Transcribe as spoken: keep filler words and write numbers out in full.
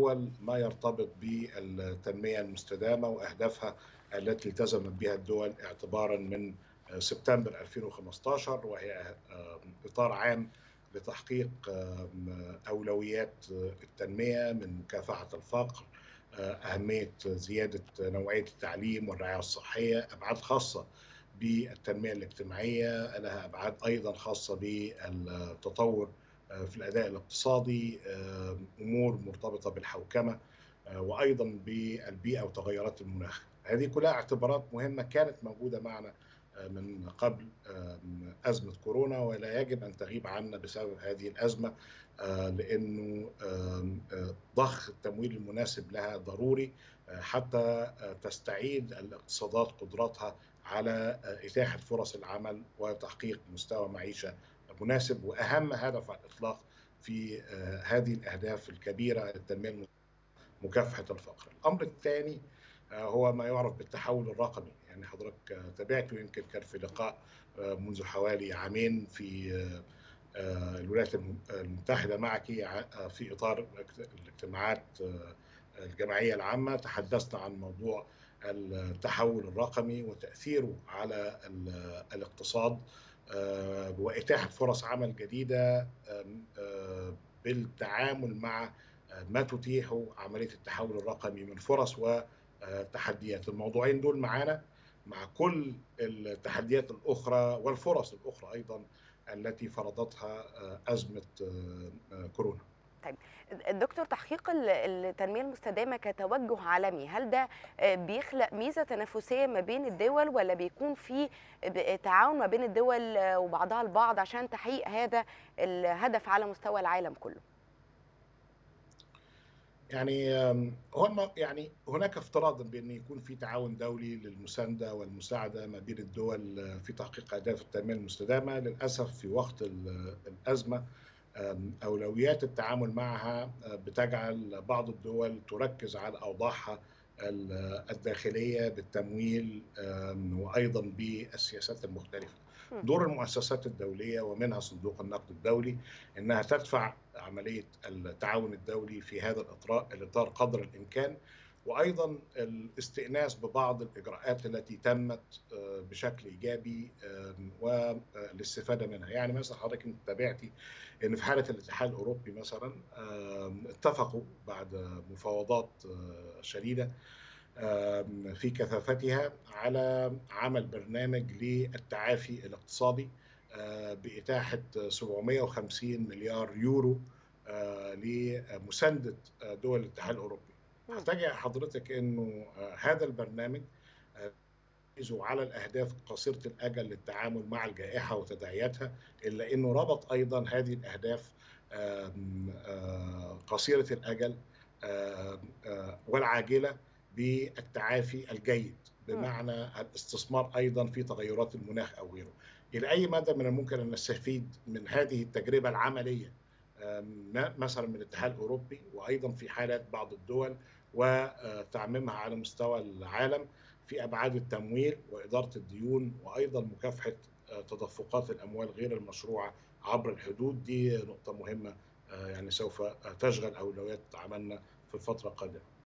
الدول ما يرتبط بالتنمية المستدامة وأهدافها التي التزمت بها الدول اعتبارا من سبتمبر ألفين وخمسة عشر، وهي إطار عام لتحقيق أولويات التنمية من مكافحة الفقر، أهمية زيادة نوعية التعليم والرعاية الصحية، أبعاد خاصة بالتنمية الاجتماعية، لها أبعاد أيضا خاصة بالتطور في الأداء الاقتصادي، أمور مرتبطة بالحوكمة، وأيضا بالبيئة وتغيرات المناخ. هذه كلها اعتبارات مهمة كانت موجودة معنا من قبل أزمة كورونا، ولا يجب أن تغيب عنا بسبب هذه الأزمة، لأنه ضخ التمويل المناسب لها ضروري حتى تستعيد الاقتصادات قدرتها على إتاحة فرص العمل وتحقيق مستوى معيشة مناسب. وأهم هدف على الإطلاق في هذه الأهداف الكبيرة للتنمية مكافحة الفقر. الأمر الثاني هو ما يعرف بالتحول الرقمي. يعني حضرتك تابعته، يمكن كان في لقاء منذ حوالي عامين في الولايات المتحدة معك في إطار الاجتماعات الجمعية العامة، تحدثنا عن موضوع التحول الرقمي وتأثيره على الاقتصاد وإتاحة فرص عمل جديدة بالتعامل مع ما تتيحه عملية التحول الرقمي من فرص وتحديات. الموضوعين دول معانا مع كل التحديات الأخرى والفرص الأخرى أيضا التي فرضتها أزمة كورونا. طيب الدكتور، تحقيق التنمية المستدامة كتوجه عالمي، هل ده بيخلق ميزة تنافسية ما بين الدول، ولا بيكون في تعاون ما بين الدول وبعضها البعض عشان تحقيق هذا الهدف على مستوى العالم كله؟ يعني هم يعني هناك افتراض بأن يكون في تعاون دولي للمساندة والمساعدة ما بين الدول في تحقيق أهداف التنمية المستدامة. للأسف في وقت الأزمة أولويات التعامل معها بتجعل بعض الدول تركز على أوضاعها الداخلية بالتمويل وأيضا بالسياسات المختلفة. دور المؤسسات الدولية ومنها صندوق النقد الدولي أنها تدفع عملية التعاون الدولي في هذا الإطار قدر الإمكان، وأيضا الاستئناس ببعض الإجراءات التي تمت بشكل إيجابي والاستفادة منها. يعني مثلا حضرتك تابعتي أن في حالة الاتحاد الأوروبي مثلا اتفقوا بعد مفاوضات شديدة في كثافتها على عمل برنامج للتعافي الاقتصادي بإتاحة سبعمائة وخمسين مليار يورو لمساندة دول الاتحاد الأوروبي. هتجي حضرتك أنه هذا البرنامج على الأهداف قصيرة الأجل للتعامل مع الجائحة وتداعياتها، إلا أنه ربط أيضا هذه الأهداف قصيرة الأجل والعاجلة بالتعافي الجيد، بمعنى الاستثمار أيضا في تغيرات المناخ أو غيره. إلى أي مدى من الممكن أن نستفيد من هذه التجربة العملية مثلا من الاتحاد الأوروبي، وأيضا في حالات بعض الدول وتعميمها على مستوى العالم في أبعاد التمويل وإدارة الديون، وأيضا مكافحة تدفقات الأموال غير المشروعة عبر الحدود. دي نقطة مهمة يعني سوف تشغل أولويات عملنا في الفترة القادمة.